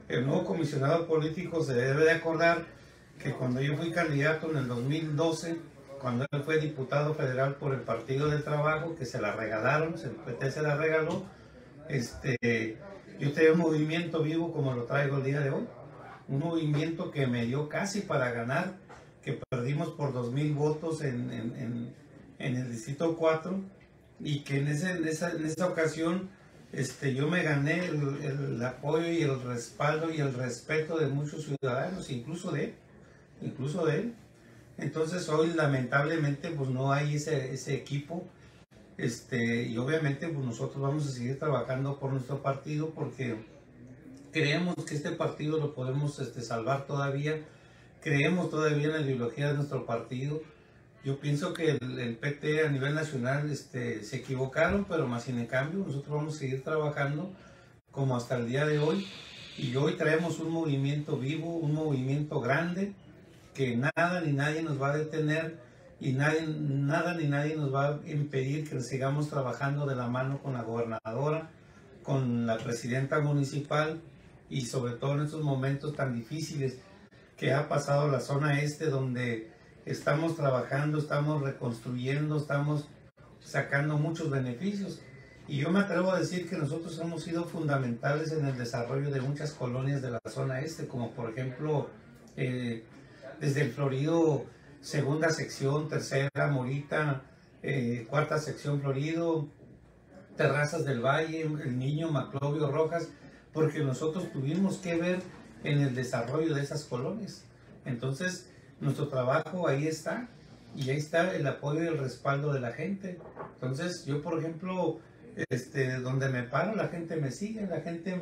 El nuevo comisionado político se debe de acordar que cuando yo fui candidato en el 2012, cuando él fue diputado federal por el Partido del Trabajo, que se la regalaron, el PT se la regaló, yo tenía un movimiento vivo como lo traigo el día de hoy, un movimiento que me dio casi para ganar, que perdimos por 2,000 votos en el Distrito 4, y que en esa ocasión yo me gané el apoyo y el respaldo y el respeto de muchos ciudadanos, incluso de él. Entonces hoy lamentablemente pues no hay ese equipo, y obviamente pues nosotros vamos a seguir trabajando por nuestro partido porque creemos que este partido lo podemos salvar todavía, creemos todavía en la ideología de nuestro partido. Yo pienso que el PT a nivel nacional se equivocaron, pero más sin en cambio nosotros vamos a seguir trabajando como hasta el día de hoy, y hoy traemos un movimiento vivo, un movimiento grande, que nada ni nadie nos va a detener, y nada ni nadie nos va a impedir que sigamos trabajando de la mano con la gobernadora, con la presidenta municipal, y sobre todo en estos momentos tan difíciles que ha pasado la zona donde estamos trabajando, estamos reconstruyendo, estamos sacando muchos beneficios. Y yo me atrevo a decir que nosotros hemos sido fundamentales en el desarrollo de muchas colonias de la zona como por ejemplo, desde el Florido, segunda sección, tercera, Morita, cuarta sección Florido, Terrazas del Valle, El Niño, Maclovio, Rojas, porque nosotros tuvimos que ver en el desarrollo de esas colonias. Entonces, nuestro trabajo ahí está, y ahí está el apoyo y el respaldo de la gente. Entonces, yo, por ejemplo, donde me paro, la gente me sigue, la gente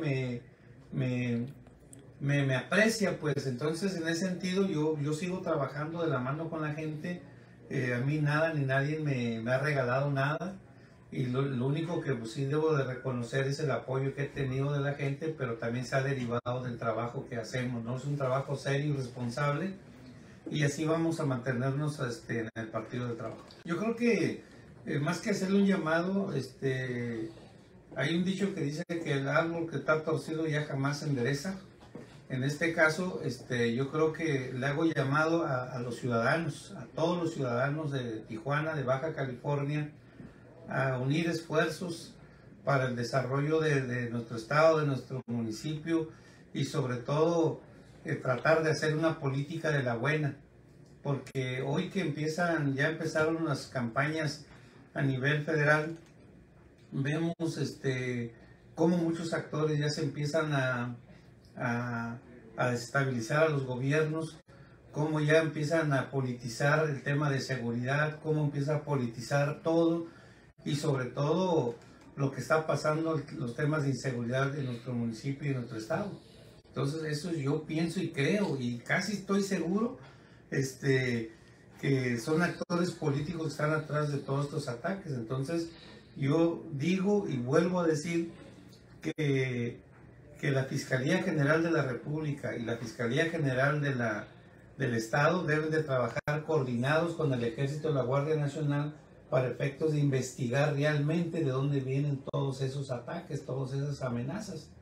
me aprecia, pues. Entonces, en ese sentido, yo sigo trabajando de la mano con la gente. A mí nada ni nadie me ha regalado nada, y lo único que pues, sí debo de reconocer es el apoyo que he tenido de la gente, pero también se ha derivado del trabajo que hacemos, ¿no? Es un trabajo serio y responsable, y así vamos a mantenernos en el Partido del Trabajo. Yo creo que más que hacerle un llamado, hay un dicho que dice que el árbol que está torcido ya jamás se endereza. En este caso, yo creo que le hago llamado a los ciudadanos, a todos los ciudadanos de Tijuana, de Baja California, a unir esfuerzos para el desarrollo de nuestro estado, de nuestro municipio, y sobre todo tratar de hacer una política de la buena, porque hoy que ya empezaron las campañas a nivel federal, vemos cómo muchos actores ya se empiezan a desestabilizar a los gobiernos, cómo ya empiezan a politizar el tema de seguridad, cómo empieza a politizar todo, y sobre todo lo que está pasando, los temas de inseguridad en nuestro municipio y en nuestro estado. Entonces eso yo pienso y creo, y casi estoy seguro que son actores políticos que están atrás de todos estos ataques. Entonces yo digo y vuelvo a decir que la Fiscalía General de la República y la Fiscalía General del Estado deben de trabajar coordinados con el Ejército y la Guardia Nacional para efectos de investigar realmente de dónde vienen todos esos ataques, todas esas amenazas.